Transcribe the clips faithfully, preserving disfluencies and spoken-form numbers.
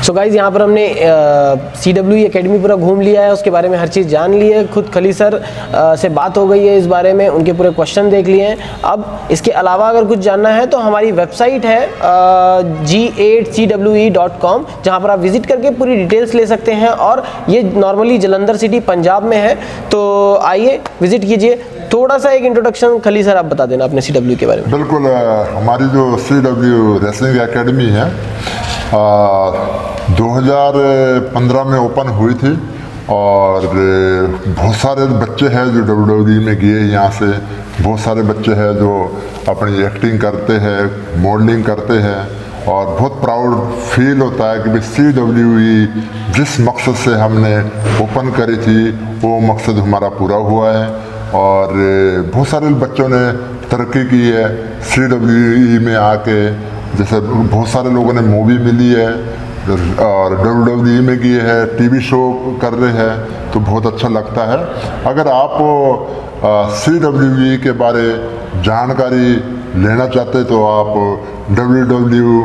So guys यहाँ पर हमने सी डब्ल्यू ई अकेडमी पूरा घूम लिया है, उसके बारे में हर चीज़ जान ली है, खुद खली सर आ, से बात हो गई है इस बारे में, उनके पूरे क्वेश्चन देख लिए हैं। अब इसके अलावा अगर कुछ जानना है तो हमारी वेबसाइट है G at C W E dot com, जहाँ पर आप विजिट करके पूरी डिटेल्स ले सकते हैं। और ये नॉर्मली जलंधर सिटी पंजाब में है, तो आइए विजिट कीजिए। थोड़ा सा एक इंट्रोडक्शन खली सर आप बता देना अपने सी डब्ल्यू के बारे में। बिल्कुल, हमारी जो सी डब्ल्यू रेसलिंग एकेडमी है दो हज़ार पंद्रह में ओपन हुई थी और बहुत सारे बच्चे हैं जो डब्ल्यू डब्ल्यू ई में गए यहाँ से। बहुत सारे बच्चे हैं जो अपनी एक्टिंग करते हैं, मॉडलिंग करते हैं और बहुत प्राउड फील होता है कि भाई सी डब्ल्यू ई जिस मकसद से हमने ओपन करी थी वो मकसद हमारा पूरा हुआ है। और बहुत सारे बच्चों ने तरक्की की है सी डब्ल्यू ई में आके, जैसे बहुत सारे लोगों ने मूवी मिली है और डब्ल्यू डब्ल्यू ई में की है, टीवी शो कर रहे हैं, तो बहुत अच्छा लगता है। अगर आप सी डब्ल्यू ई के बारे जानकारी लेना चाहते तो आप W W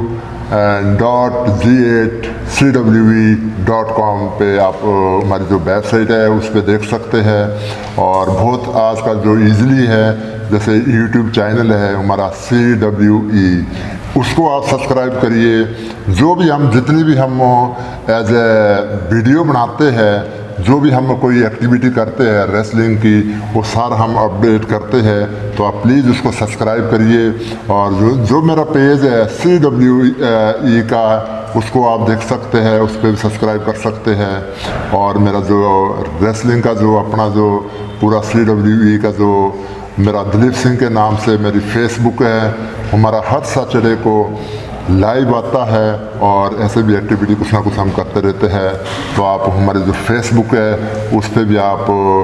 dot G at C W E dot com पे आप हमारी जो वेबसाइट है उस पर देख सकते हैं। और बहुत आजकल जो इजीली है, जैसे यूट्यूब चैनल है हमारा सी डब्ल्यू ई, उसको आप सब्सक्राइब करिए। जो भी हम जितनी भी हम एज ए वीडियो बनाते हैं, जो भी हम कोई एक्टिविटी करते हैं रेसलिंग की, वो सारा हम अपडेट करते हैं, तो आप प्लीज़ उसको सब्सक्राइब करिए। और जो जो मेरा पेज है सी डब्ल्यू ई का, उसको आप देख सकते हैं, उस पर भी सब्सक्राइब कर सकते हैं। और मेरा जो रेसलिंग का जो अपना जो पूरा सी डब्ल्यू ई का जो मेरा दिलीप सिंह के नाम से मेरी फेसबुक है, हमारा हर सैटरडे को लाइव आता है और ऐसे भी एक्टिविटी कुछ ना कुछ हम करते रहते हैं। तो आप हमारे जो फेसबुक है उस पर भी आप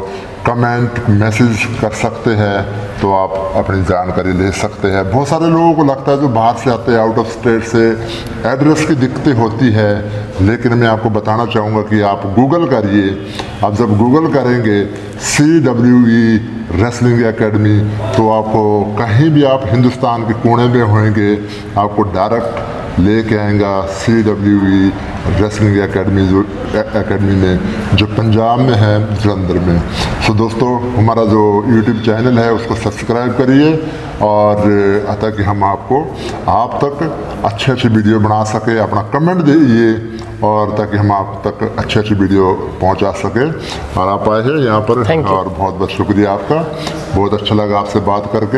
कमेंट मैसेज कर सकते हैं, तो आप अपनी जानकारी ले सकते हैं। बहुत सारे लोगों को लगता है जो बाहर से आते हैं, आउट ऑफ स्टेट से, एड्रेस की दिक्कतें होती है, लेकिन मैं आपको बताना चाहूँगा कि आप गूगल करिए। आप जब गूगल करेंगे C W E wrestling academy, तो आपको कहीं भी आप हिंदुस्तान के कोने में होंगे, आपको डायरेक्ट लेके आएगा C W E wrestling academy, जो एकेडमी में जो पंजाब में है, जलंधर में। तो दोस्तों, हमारा जो यूट्यूब चैनल है उसको सब्सक्राइब करिए और ताकि हम आपको आप तक अच्छे अच्छे वीडियो बना सके, अपना कमेंट दीजिए और ताकि हम आप तक अच्छी अच्छी वीडियो पहुंचा सके। और आप आए हैं यहाँ पर और बहुत बहुत शुक्रिया आपका, बहुत अच्छा लगा आपसे बात करके।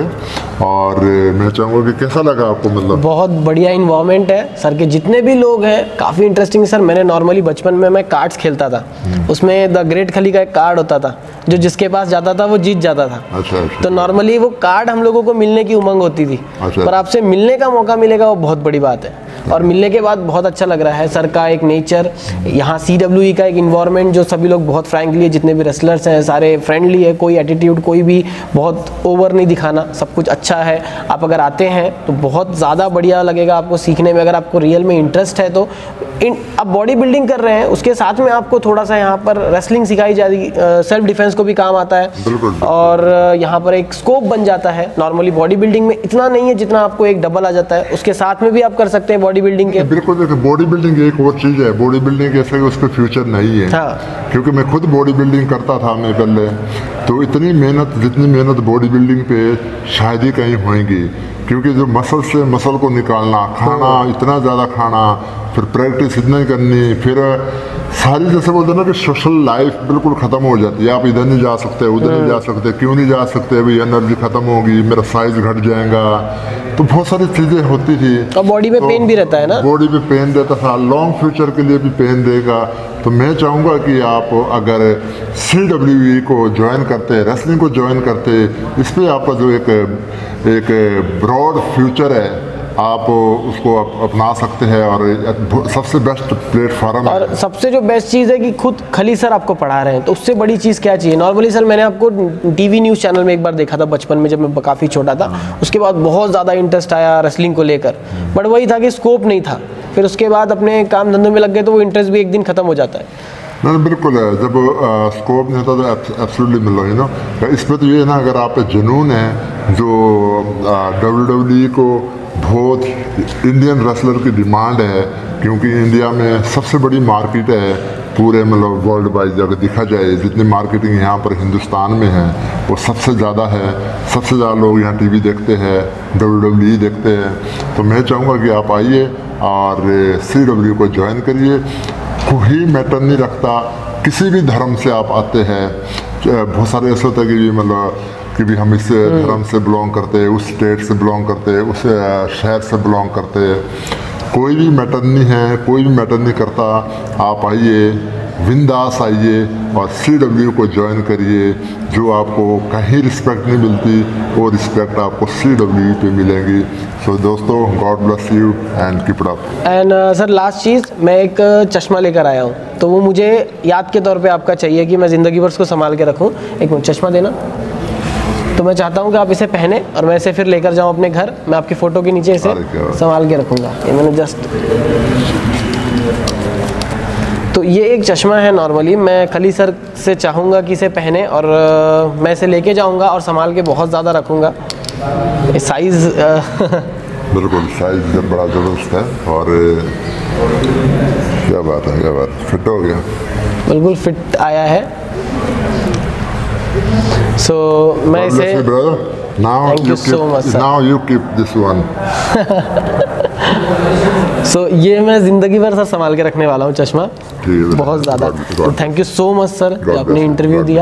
और मैं चाहूँगा कि कैसा लगा आपको? मतलब बहुत बढ़िया इन्वायरमेंट है सर के, जितने भी लोग हैं काफ़ी इंटरेस्टिंग सर। मैंने नॉर्मली बचपन में मैं कार्ड्स खेलता था, उसमें द ग्रेट खली का एक कार्ड होता था, जो जिसके पास जाता था वो जीत जाता था। अच्छा, अच्छा। तो नॉर्मली वो कार्ड हम लोगों को मिलने की उमंग होती थी। अच्छा। पर आपसे मिलने का मौका मिलेगा वो बहुत बड़ी बात है, और मिलने के बाद बहुत अच्छा लग रहा है। सर का एक नेचर, यहाँ सी डब्ल्यू ई का एक इन्वायरमेंट, जो सभी लोग बहुत फ्रैंकली, जितने भी रेसलर्स हैं सारे फ्रेंडली है, कोई एटीट्यूड कोई भी बहुत ओवर नहीं दिखाना, सब कुछ अच्छा है। आप अगर आते हैं तो बहुत ज़्यादा बढ़िया लगेगा आपको सीखने में। अगर आपको रियल में इंटरेस्ट है तो इन आप बॉडी बिल्डिंग कर रहे हैं, उसके साथ में आपको थोड़ा सा यहाँ पर रेसलिंग सिखाई जाएगी, सेल्फ डिफेंस को भी काम आता है। बिल्कुल, बिल्कुल। और यहाँ पर एक स्कोप बन जाता है। नॉर्मली बॉडी बिल्डिंग में इतना नहीं है जितना आपको एक डबल आ जाता है, उसके साथ में भी आप कर सकते हैं बॉडी बिल्डिंग के। बिल्कुल, देखिए बॉडी बिल्डिंग एक और चीज़ है, बॉडी बिल्डिंग ऐसे उस पर फ्यूचर नहीं है। हाँ। क्योंकि मैं खुद बॉडी बिल्डिंग करता था मैं पहले, तो इतनी मेहनत, जितनी मेहनत बॉडी बिल्डिंग पे शायद ही कहीं होएगी। क्योंकि जो मसल से मसल को निकालना, खाना इतना ज़्यादा खाना, फिर प्रैक्टिस इतना ही करनी, फिर सारी जैसे बोलते हैं ना कि सोशल लाइफ बिल्कुल ख़त्म हो जाती है। आप इधर नहीं जा सकते, उधर नहीं जा सकते। क्यों नहीं जा सकते? अभी एनर्जी ख़त्म होगी, मेरा साइज घट जाएगा, तो बहुत सारी चीज़ें होती थी। और बॉडी में तो पेन भी रहता है ना, बॉडी में पेन रहता था, लॉन्ग फ्यूचर के लिए भी पेन देगा। तो मैं चाहूँगा कि आप अगर सी डब्ल्यू ई को ज्वाइन करते, रेसलिंग को ज्वाइन करते, इस पर आपका जो एक एक ब्रॉड फ्यूचर है, आप उसको अप, अपना सकते हैं और सबसे बेस्ट प्लेटफॉर्म है। और सबसे जो बेस्ट चीज़ है कि खुद खली सर आपको पढ़ा रहे हैं, तो उससे बड़ी चीज़ क्या चाहिए। नॉर्मली सर मैंने आपको टीवी न्यूज़ चैनल में एक बार देखा था बचपन में, जब मैं काफ़ी छोटा था। उसके बाद बहुत ज़्यादा इंटरेस्ट आया रेसलिंग को लेकर, बट वही था कि स्कोप नहीं था। फिर उसके बाद अपने काम धंधों में लग गए तो वो इंटरेस्ट भी एक दिन ख़त्म हो जाता है। नहीं, बिल्कुल है। जब स्कोप नहीं होता तो एब्सोल्युटली मिल रही ना। इस पर तो ये है ना, अगर आप पे जुनून है, जो डब्ल्यू डब्ल्यू ई को बहुत इंडियन रेसलर की डिमांड है, क्योंकि इंडिया में सबसे बड़ी मार्केट है पूरे मतलब वर्ल्ड वाइज अगर देखा जाए, जितनी मार्केटिंग यहाँ पर हिंदुस्तान में है वो सबसे ज़्यादा है। सबसे ज़्यादा लोग यहाँ टीवी देखते हैं, डब्ल्यू डब्ल्यू ई देखते हैं। तो मैं चाहूँगा कि आप आइए और सी डब्ल्यू को ज्वाइन करिए। कोई मैटर नहीं रखता, किसी भी धर्म से आप आते हैं। बहुत सारे ऐसे होते हैं कि मतलब कि भी हम इस धर्म से बिलोंग करते हैं, उस स्टेट से बिलोंग करते हैं, उस शहर से बिलोंग करते हैं। कोई भी मैटर नहीं है, कोई भी मैटर नहीं करता। आप आइए, बिंदास आइए और सी डब्ल्यू को ज्वाइन करिए। जो आपको कहीं रिस्पेक्ट नहीं मिलती वो रिस्पेक्ट आपको सी डब्ल्यू पे मिलेंगी। सो so, दोस्तों, God bless you and keep it up. And sir last चीज़, मैं एक चश्मा लेकर आया हूँ, तो वो मुझे याद के तौर पे आपका चाहिए कि मैं ज़िंदगी भर उसको संभाल के रखूँ। एक मिनट, चश्मा देना। तो मैं चाहता हूँ कि आप इसे पहने और मैं इसे फिर लेकर जाऊँ अपने घर। मैं आपकी फ़ोटो के नीचे इसे संभाल के रखूँगा। ये मैंने जस्ट, तो ये एक चश्मा है। नॉर्मली मैं खली सर से चाहूँगा कि इसे पहने और uh, मैं इसे लेके जाऊँगा और संभाल के बहुत ज़्यादा रखूँगा। साइज़ बिल्कुल साइज़ जब बड़ा ज़बरदस्त है और क्या बात है, क्या बात, फिट हो गया, बिल्कुल फिट आया है। सो so, मैं इसे, thank you so much sir. Now you keep this one. सो ये मैं ज़िंदगी भर सर संभाल के रखने वाला हूँ चश्मा, बहुत ज़्यादा। तो thank you so much sir कि आपने इंटरव्यू दिया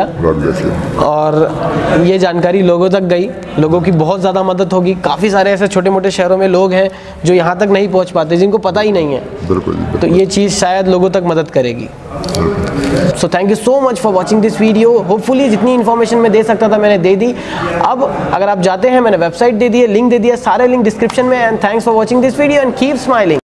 और ये जानकारी लोगों तक गई। लोगों की बहुत ज़्यादा मदद होगी। काफ़ी सारे ऐसे छोटे मोटे शहरों में लोग हैं जो यहाँ तक नहीं पहुँच पाते, जिनको पता ही नहीं है। बिल्कुल, तो ये चीज़ शायद लोगों तक मदद करेगी। So thank you so much for watching this video. Hopefully जितनी इन्फॉर्मेशन मैं दे सकता था मैंने दे दी। अब अगर आप जाते हैं, मैंने वेबसाइट दे दी है, लिंक दे दिया, सारे लिंक डिस्क्रिप्शन में। And thanks for watching this video and keep smiling.